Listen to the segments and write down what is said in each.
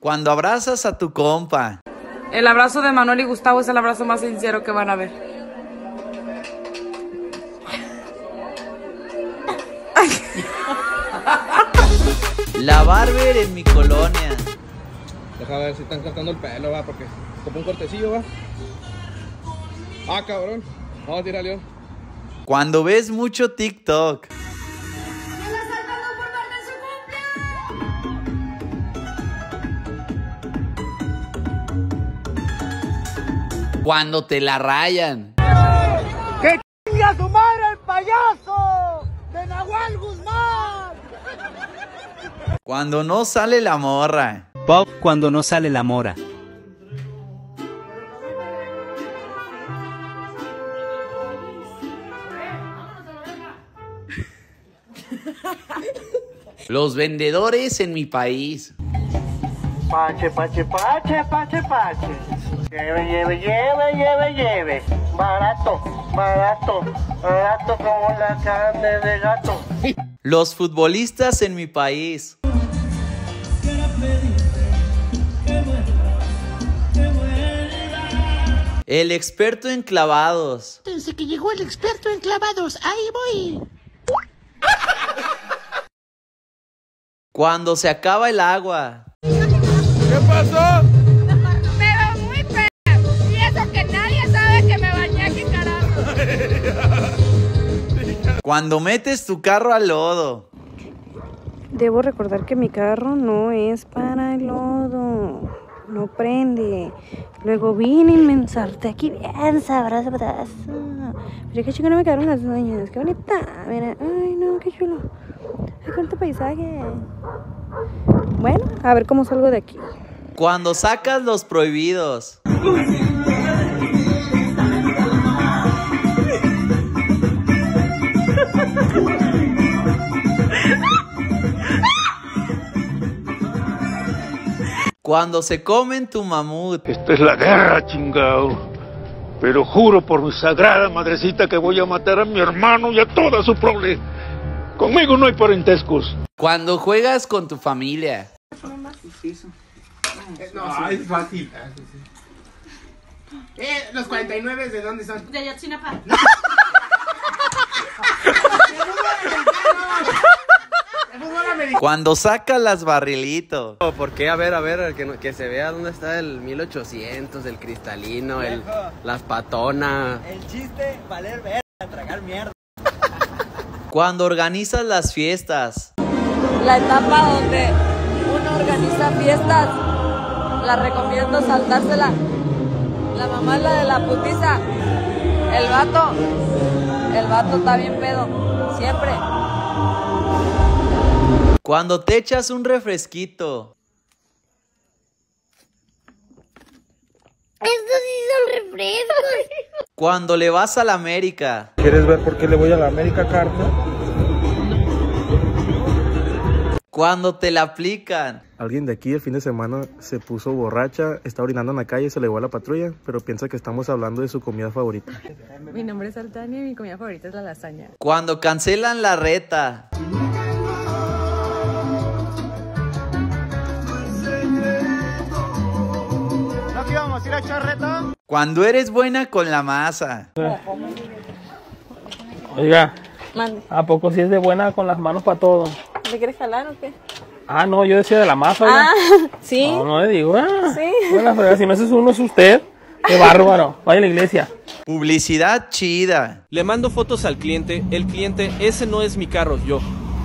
Cuando abrazas a tu compa. El abrazo de Manuel y Gustavo es el abrazo más sincero que van a ver. La barber en mi colonia. Deja ver si están cortando el pelo, va, porque como un cortecillo, va. Ah, cabrón. Vamos a tirar, León. Cuando ves mucho TikTok. Cuando te la rayan. ¡Que chinga su madre el payaso! ¡De Nahual Guzmán! Cuando no sale la morra. Pop cuando no sale la mora. Los vendedores en mi país. Pache, pache, pache, pache, pache. Lleve, lleve, lleve, lleve, lleve. Barato, barato, barato como la carne de gato. Los futbolistas en mi país. El experto en clavados. Desde que llegó el experto en clavados, ahí voy. Cuando se acaba el agua. ¿Qué pasó? Me veo muy fea. Y eso que nadie sabe que me bañé aquí, carajo. Cuando metes tu carro al lodo. Debo recordar que mi carro no es para el lodo. No prende. Luego vine y me ensarté aquí bien sabroso, patazo. Pero qué chico, no me quedaron las uñas. Qué bonita. Mira, ay no, qué chulo. Ay, cuánto paisaje. Bueno, a ver cómo salgo de aquí. Cuando sacas los prohibidos. Cuando se comen tu mamut. Esta es la guerra, chingao. Pero juro por mi sagrada madrecita que voy a matar a mi hermano y a toda su prole. Conmigo no hay parentescos. Cuando juegas con tu familia. No, es fácil. Los 49 ¿de dónde son? De Ayotzinapa. Cuando sacas las barrilitos. ¿Por qué? A ver, que se vea dónde está el 1800, el cristalino, las patonas. El chiste, valer verga, tragar mierda. Cuando organizas las fiestas. La etapa donde uno organiza fiestas, la recomiendo saltársela. La mamá es la de la putiza. El vato está bien pedo, siempre. Cuando te echas un refresquito. Estos sí son refrescos. Cuando le vas a la América. ¿Quieres ver por qué le voy a la América, carta? Cuando te la aplican. Alguien de aquí el fin de semana se puso borracha, está orinando en la calle, se le llevó a la patrulla, pero piensa que estamos hablando de su comida favorita. Mi nombre es Altania y mi comida favorita es la lasaña. Cuando cancelan la reta. ¿No que íbamos a ir a echar reta? Cuando eres buena con la masa. Oiga, Mande. ¿a poco sí es de buena con las manos para todo? ¿Le quieres jalar o qué? Ah, no, yo decía de la masa. Oiga. Sí. No le digo. Sí. Buena frega, si no es uno es usted. Qué bárbaro. Vaya a la iglesia. Publicidad chida. Le mando fotos al cliente. El cliente, ese no es mi carro, yo.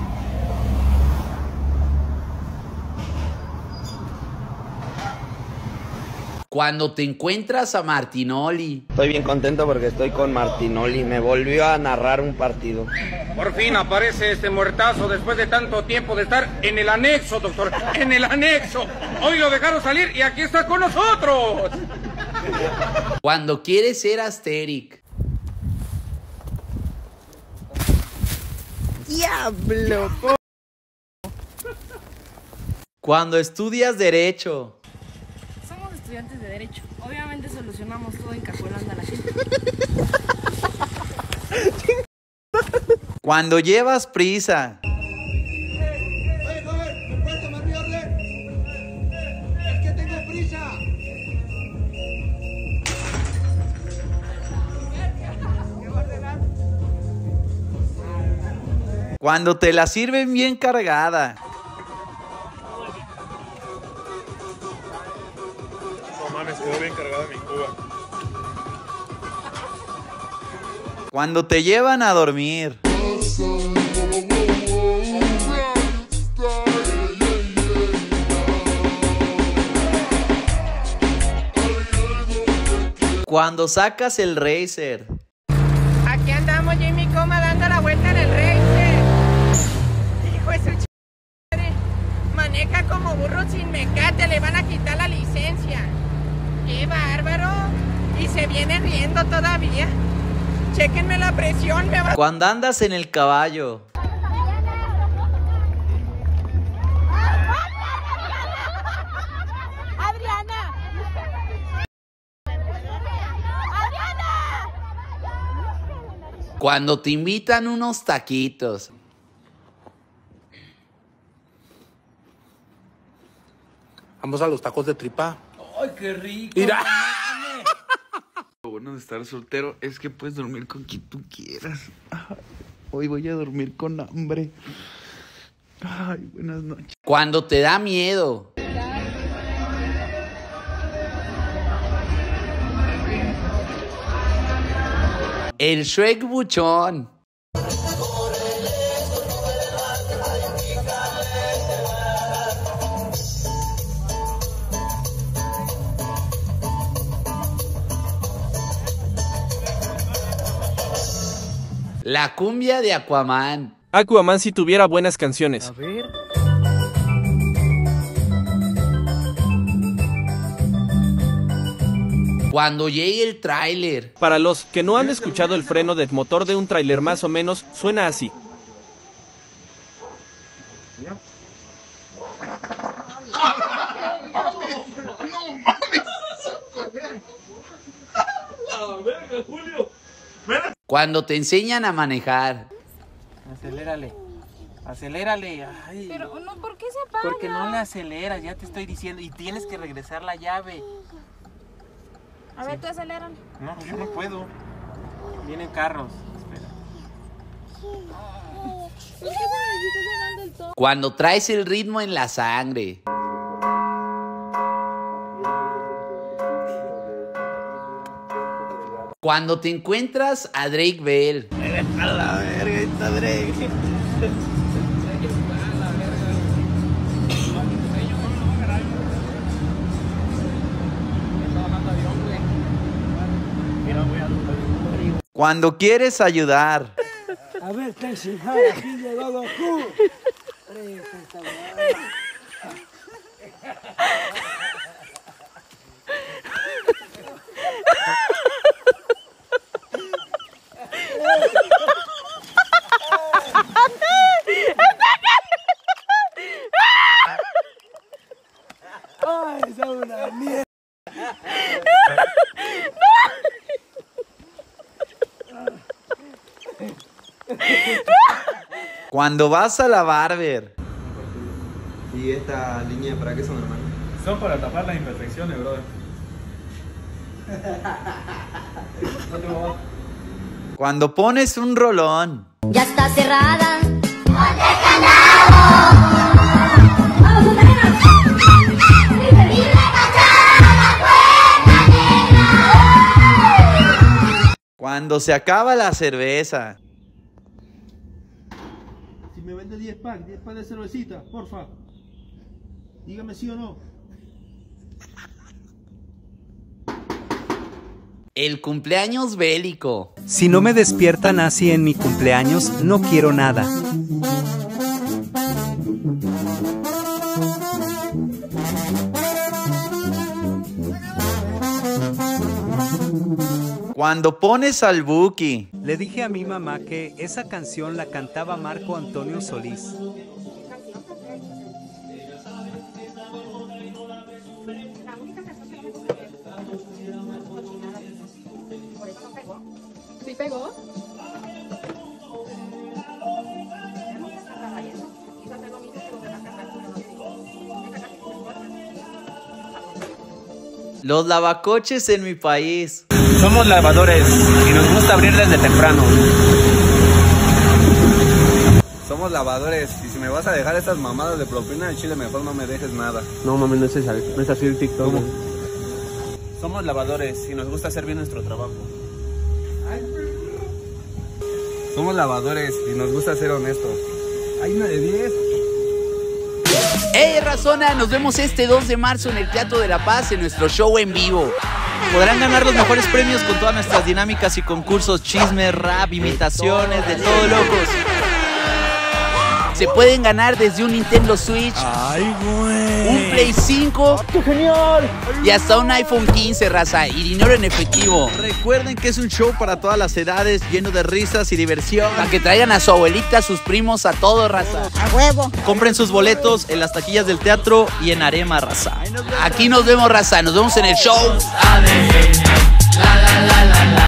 Cuando te encuentras a Martinoli. Estoy bien contento porque estoy con Martinoli. Me volvió a narrar un partido. Por fin aparece este muertazo después de tanto tiempo de estar en el anexo, doctor. En el anexo. Hoy lo dejaron salir y aquí está con nosotros. Cuando quieres ser asteric. ¡Diablo! Cuando estudias derecho. Somos estudiantes de Derecho. Obviamente solucionamos todo encajuelando a la gente. Cuando llevas prisa. Cuando te la sirven bien cargada. No mames, quedó bien cargada mi cuba. Cuando te llevan a dormir. Cuando sacas el racer. Aquí andamos yo y mi coma dando la vuelta en el racer. Hijo de su madre. Maneja como burro sin mecate, le van a quitar la licencia. ¡Qué bárbaro! Y se viene riendo todavía. Chéquenme la presión, me va... Cuando andas en el caballo. ¡Adriana! Cuando te invitan unos taquitos. Vamos a los tacos de tripa. ¡Ay, qué rico! Mira. Lo bueno de estar soltero es que puedes dormir con quien tú quieras. Hoy voy a dormir con hambre. Ay, buenas noches. Cuando te da miedo. El Shrek buchón. La cumbia de Aquaman. Aquaman si tuviera buenas canciones. A ver. Cuando llegue el tráiler. Para los que no han escuchado el freno del motor de un tráiler más o menos, suena así. Cuando te enseñan a manejar. Acelérale. Acelérale. Ay. Pero, no, ¿por qué se apaga? Porque no le aceleras, ya te estoy diciendo. Y tienes que regresar la llave. A ver, tú acelérale. No, yo no puedo. Vienen carros. Espera. ¿Por qué se me está llegando el tono? Cuando traes el ritmo en la sangre. Cuando te encuentras a Drake Bell. A la verga, está Drake. Cuando quieres ayudar. A ver, Tenshinhan, aquí llegó Goku. Ay, esa es una mierda. Cuando vas a la barber. ¿Y esta línea para qué son, hermano? Son para tapar las imperfecciones, brother. Cuando pones un rolón. Ya está cerrada. Cuando se acaba la cerveza. Si me vende 10 packs de cervecita, porfa. Dígame sí o no. El cumpleaños bélico. Si no me despiertan así en mi cumpleaños, no quiero nada. Cuando pones al Buki. Le dije a mi mamá que esa canción la cantaba Marco Antonio Solís. ¿Sí pegó? Los lavacoches en mi país. Somos lavadores y nos gusta abrir desde temprano. Somos somos lavadores. Y si me vas a dejar estas mamadas de propina, el chile mejor no me dejes nada. No mames, no es así el TikTok. ¿Cómo? Somos lavadores y nos gusta hacer bien nuestro trabajo. Somos lavadores y nos gusta ser honestos. Hay una de 10. ¡Hey, Razona! Nos vemos este 2 de marzo en el Teatro de la Paz en nuestro show en vivo. Podrán ganar los mejores premios con todas nuestras dinámicas y concursos, chismes, rap, imitaciones, de todo locos. Se pueden ganar desde un Nintendo Switch, un Play 5, ¡qué genial! Y hasta un iPhone 15, raza, y dinero en efectivo. Recuerden que es un show para todas las edades, lleno de risas y diversión. Para que traigan a su abuelita, a sus primos, a todo, raza. ¡A huevo! Compren sus boletos en las taquillas del teatro y en Arema, raza. Aquí nos vemos, raza. Nos vemos en el show.